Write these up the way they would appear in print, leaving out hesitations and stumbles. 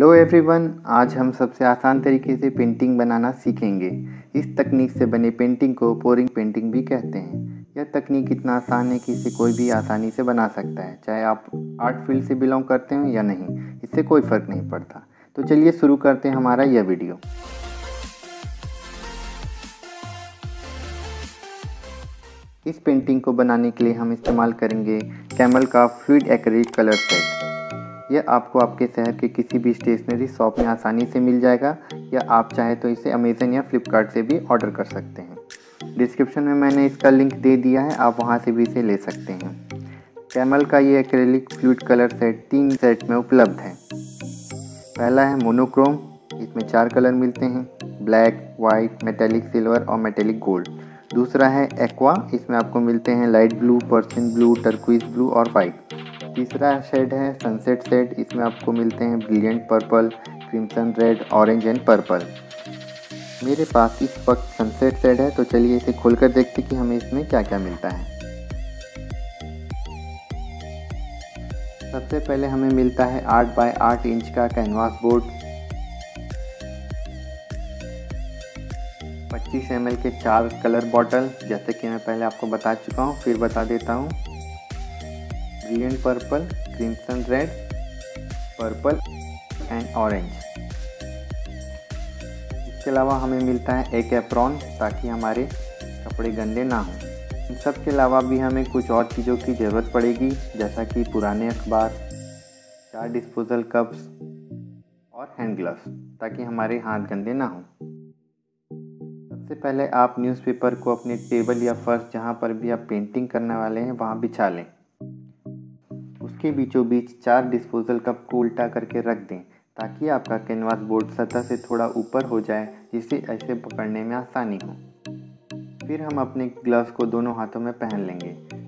Hello everyone, आज हम सबसे आसान तरीके से पेंटिंग बनाना सीखेंगे। इस तकनीक से बने पेंटिंग को पोरिंग पेंटिंग भी कहते हैं। यह तकनीक इतना आसान है कि इसे कोई भी आसानी से बना सकता है, चाहे आप आर्ट फील्ड से बिलोंग करते हो या नहीं, इससे कोई फ़र्क नहीं पड़ता। तो चलिए शुरू करते हैं हमारा यह वीडियो। इस पेंटिंग को बनाने के लिए हम इस्तेमाल करेंगे कैमल का फ्लूइड एक्रिलिक कलर सेट। यह आपको आपके शहर के किसी भी स्टेशनरी शॉप में आसानी से मिल जाएगा, या आप चाहे तो इसे अमेज़न या फ्लिपकार्ट से भी ऑर्डर कर सकते हैं। डिस्क्रिप्शन में मैंने इसका लिंक दे दिया है, आप वहां से भी इसे ले सकते हैं। कैमल का ये acrylic fluid colour set 3 set में उपलब्ध है। पहला है मोनोक्रोम, इसमें 4 कलर मिलते हैं, ब्लैक, वाइट, मेटेलिक सिल्वर और मेटेलिक गोल्ड। दूसरा है एक्वा, इसमें आपको मिलते हैं light blue, Persian blue, turquoise blue और वाइट। तीसरा शेड है सनसेट शेड, इसमें आपको मिलते हैं brilliant purple, crimson red, orange and purple. मेरे पास इस वक्त सनसेट शेड है, तो चलिए इसे खोलकर देखते हैं कि हमें इसमें क्या क्या मिलता है। सबसे पहले हमें मिलता है 8 बाय 8 इंच का कैनवास बोर्ड, 25 ml के 4 कलर बॉटल, जैसे कि मैं पहले आपको बता चुका हूँ, फिर बता देता हूँ। Brilliant purple, crimson red, purple and orange. इसके अलावा हमें मिलता है एक एप्रॉन, ताकि हमारे कपड़े गंदे ना हों। इन सब के अलावा भी हमें कुछ और चीज़ों की ज़रूरत पड़ेगी, जैसा कि पुराने अखबार, 4 डिस्पोजल कप्स और हैंड ग्लव्स, ताकि हमारे हाथ गंदे ना हों। सबसे पहले आप न्यूज़पेपर को अपने टेबल या फर्श, जहाँ पर भी आप पेंटिंग करने वाले हैं, वहाँ बिछा लें। उसके बीचों बीच 4 डिस्पोजल कप को उल्टा करके रख दें, ताकि आपका कैनवास बोर्ड सतह से थोड़ा ऊपर हो जाए, जिससे ऐसे पकड़ने में आसानी हो। फिर हम अपने ग्लव्स को दोनों हाथों में पहन लेंगे।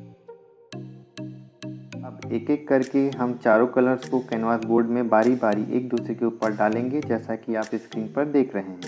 अब एक एक करके हम चारों कलर्स को कैनवास बोर्ड में बारी बारी एक दूसरे के ऊपर डालेंगे, जैसा कि आप स्क्रीन पर देख रहे हैं।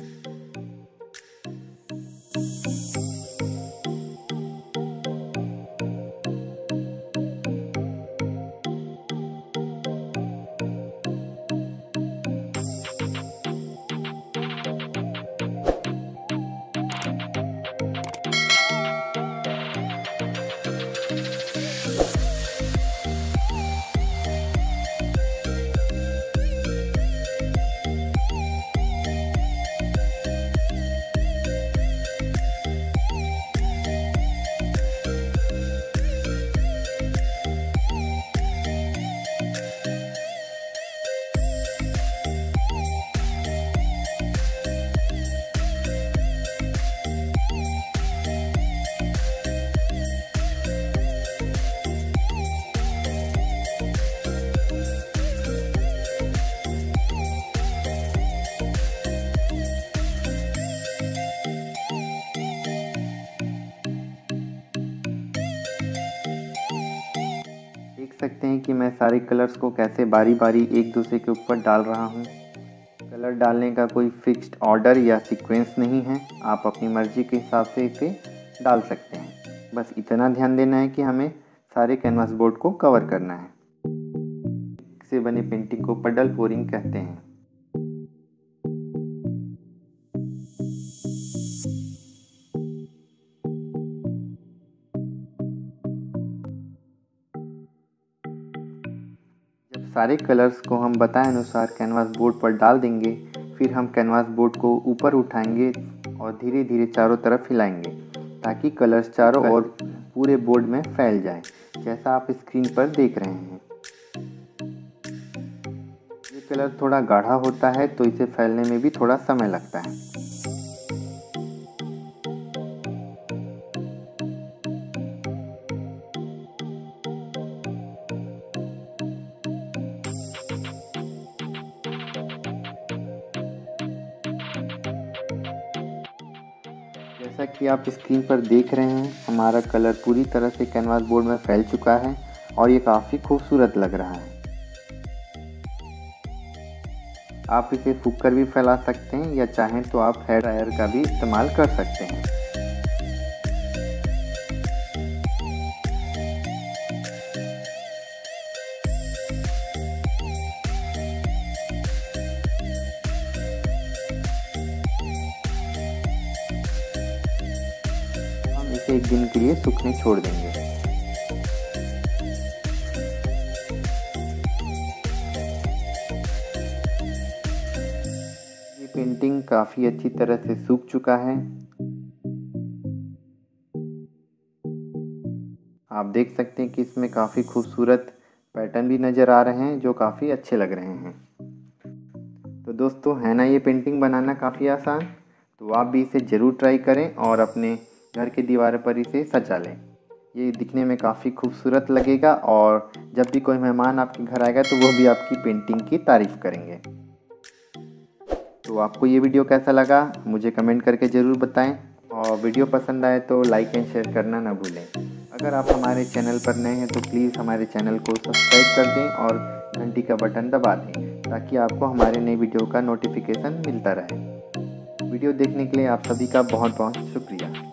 देख सकते हैं कि मैं सारे कलर्स को कैसे बारी बारी एक दूसरे के ऊपर डाल रहा हूँ। कलर डालने का कोई फिक्स्ड ऑर्डर या सीक्वेंस नहीं है, आप अपनी मर्ज़ी के हिसाब से इसे डाल सकते हैं। बस इतना ध्यान देना है कि हमें सारे कैनवास बोर्ड को कवर करना है। इससे बने पेंटिंग को पडल पोरिंग कहते हैं। सारे कलर्स को हम बताए अनुसार कैनवास बोर्ड पर डाल देंगे, फिर हम कैनवास बोर्ड को ऊपर उठाएंगे और धीरे धीरे चारों तरफ हिलाएंगे, ताकि कलर्स चारों ओर पूरे बोर्ड में फैल जाए, जैसा आप स्क्रीन पर देख रहे हैं। ये कलर थोड़ा गाढ़ा होता है, तो इसे फैलने में भी थोड़ा समय लगता है। जैसा कि आप स्क्रीन पर देख रहे हैं, हमारा कलर पूरी तरह से कैनवास बोर्ड में फैल चुका है और ये काफ़ी खूबसूरत लग रहा है। आप इसे फूंक कर भी फैला सकते हैं, या चाहें तो आप हेयर ड्रायर का भी इस्तेमाल कर सकते हैं। से 1 दिन के लिए सूखने छोड़ देंगे। ये पेंटिंग काफ़ी अच्छी तरह से सूख चुका है। आप देख सकते हैं कि इसमें काफ़ी खूबसूरत पैटर्न भी नज़र आ रहे हैं जो काफ़ी अच्छे लग रहे हैं। तो दोस्तों, है ना ये पेंटिंग बनाना काफ़ी आसान। तो आप भी इसे ज़रूर ट्राई करें और अपने घर की दीवार पर इसे सजा लें। ये दिखने में काफ़ी खूबसूरत लगेगा और जब भी कोई मेहमान आपके घर आएगा तो वो भी आपकी पेंटिंग की तारीफ़ करेंगे। तो आपको ये वीडियो कैसा लगा मुझे कमेंट करके ज़रूर बताएं और वीडियो पसंद आए तो लाइक एंड शेयर करना ना भूलें। अगर आप हमारे चैनल पर नए हैं तो प्लीज़ हमारे चैनल को सब्सक्राइब कर दें और घंटी का बटन दबा दें ताकि आपको हमारे नए वीडियो का नोटिफिकेशन मिलता रहे। वीडियो देखने के लिए आप सभी का बहुत बहुत शुक्रिया।